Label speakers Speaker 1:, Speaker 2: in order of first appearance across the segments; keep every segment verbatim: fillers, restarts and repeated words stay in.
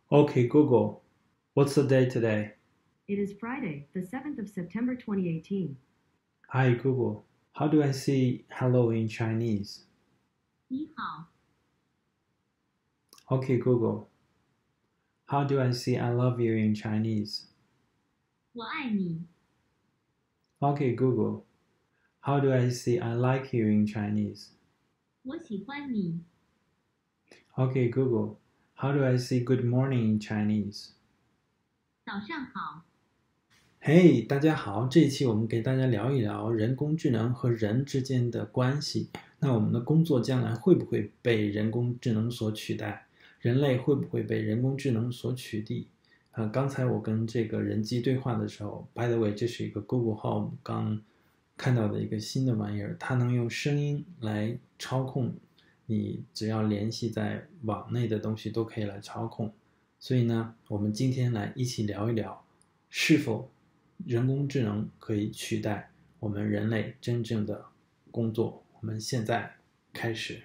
Speaker 1: Okay, Google, what's the day today?
Speaker 2: It is Friday, the seventh of September twenty eighteen.
Speaker 1: Hi, Google, how do I say hello in Chinese?
Speaker 2: 你好，
Speaker 1: Okay, Google, how do I say I love you in Chinese?
Speaker 2: 我爱你，
Speaker 1: Okay, Google, how do I say I like you in Chinese?
Speaker 2: 我喜欢你，
Speaker 1: Okay, Google, how do I say good morning in Chinese?
Speaker 2: 早上好。
Speaker 1: 嘿，大家好，这一期我们给大家聊一聊人工智能和人之间的关系。那我们的工作将来会不会被人工智能所取代？人类会不会被人工智能所取缔？啊，刚才我跟这个人机对话的时候 ，by the way，这是一个 Google Home 刚看到的一个新的玩意儿，它能用声音来操控你，只要联系在网内的东西都可以来操控。所以呢，我们今天来一起聊一聊，是否人工智能可以取代我们人类真正的工作。我们现在开始。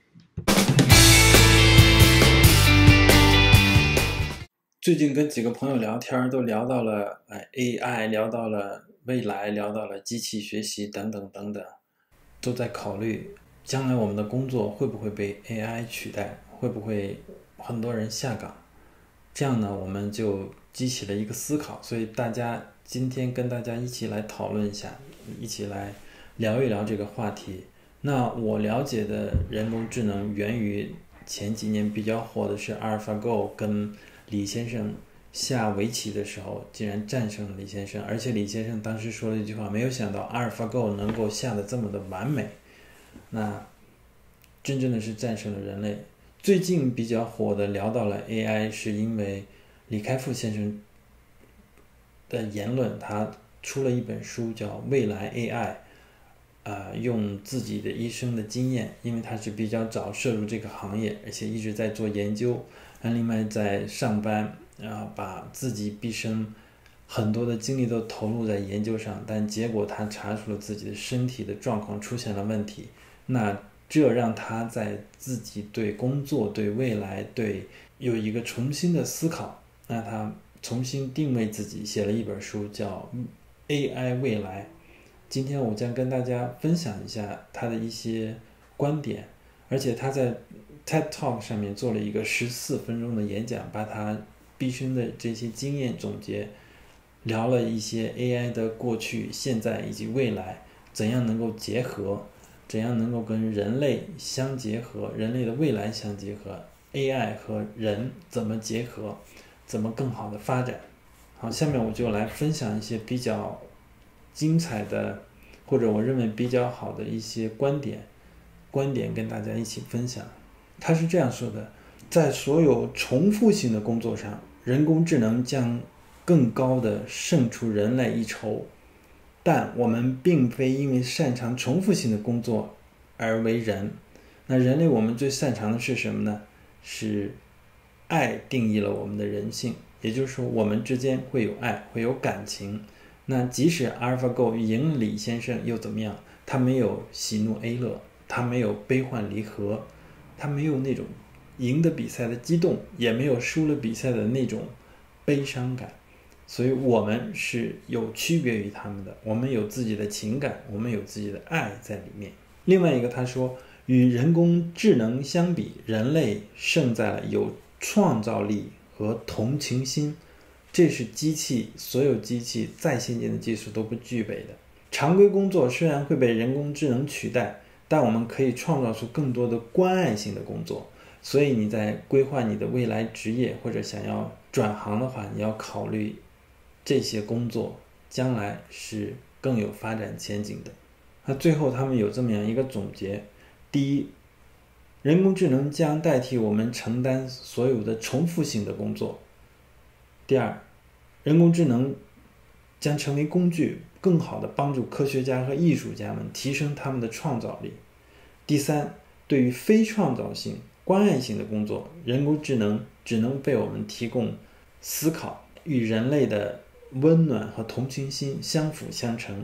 Speaker 1: 最近跟几个朋友聊天，都聊到了哎 A I， 聊到了未来，聊到了机器学习等等等等，都在考虑将来我们的工作会不会被 A I 取代，会不会很多人下岗。这样呢，我们就激起了一个思考，所以大家今天跟大家一起来讨论一下，一起来聊一聊这个话题。那我了解的人工智能源于前几年比较火的是 AlphaGo， 跟李先生下围棋的时候竟然战胜了李先生，而且李先生当时说了一句话，没有想到 AlphaGo 能够下得这么的完美，那真正的是战胜了人类。最近比较火的聊到了 A I， 是因为李开复先生的言论，他出了一本书叫《未来 A I》，呃，用自己的一生的经验，因为他是比较早涉入这个行业，而且一直在做研究，另外在上班，然后把自己毕生很多的精力都投入在研究上，但结果他查出了自己的身体的状况出现了问题，那这让他在自己对工作、对未来、对有一个重新的思考，那他重新定位自己，写了一本书叫《 A I 未来》。今天我将跟大家分享一下他的一些观点，而且他在 TED Talk 上面做了一个十四分钟的演讲，把他毕生的这些经验总结，聊了一些 A I 的过去、现在以及未来怎样能够结合，怎样能够跟人类相结合，人类的未来相结合， A I 和人怎么结合，怎么更好的发展。好，下面我就来分享一些比较精彩的，或者我认为比较好的一些观点，观点跟大家一起分享。他是这样说的，在所有重复性的工作上，人工智能将更高的胜出人类一筹，但我们并非因为擅长重复性的工作而为人。那人类我们最擅长的是什么呢？是爱定义了我们的人性，也就是说我们之间会有爱，会有感情。那即使 AlphaGo 赢了李先生又怎么样？他没有喜怒哀乐，他没有悲欢离合，他没有那种赢得比赛的激动，也没有输了比赛的那种悲伤感。所以我们是有区别于他们的，我们有自己的情感，我们有自己的爱在里面。另外一个他说，与人工智能相比，人类胜在了有创造力和同情心，这是机器所有机器再先进的技术都不具备的。常规工作虽然会被人工智能取代，但我们可以创造出更多的关爱性的工作。所以你在规划你的未来职业或者想要转行的话，你要考虑这些工作将来是更有发展前景的。那最后他们有这么样一个总结：第一，人工智能将代替我们承担所有的重复性的工作；第二，人工智能将成为工具，更好地帮助科学家和艺术家们提升他们的创造力；第三，对于非创造性、关爱性的工作，人工智能只能为我们提供思考，与人类的温暖和同情心相辅相成。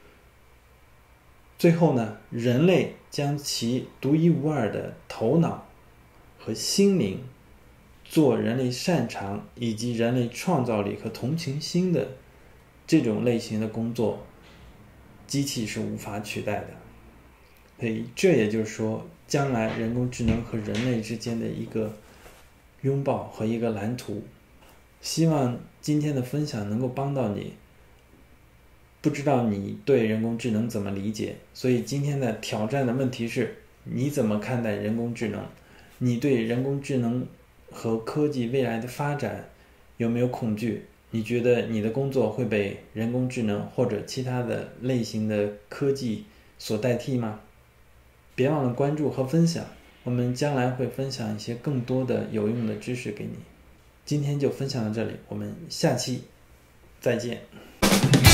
Speaker 1: 最后呢，人类将其独一无二的头脑和心灵做人类擅长以及人类创造力和同情心的这种类型的工作，机器是无法取代的。所以这也就是说，将来人工智能和人类之间的一个拥抱和一个蓝图。希望今天的分享能够帮到你。不知道你对人工智能怎么理解，所以今天的挑战的问题是，你怎么看待人工智能？你对人工智能和科技未来的发展有没有恐惧？你觉得你的工作会被人工智能或者其他的类型的科技所代替吗？别忘了关注和分享，我们将来会分享一些更多的有用的知识给你。今天就分享到这里，我们下期再见。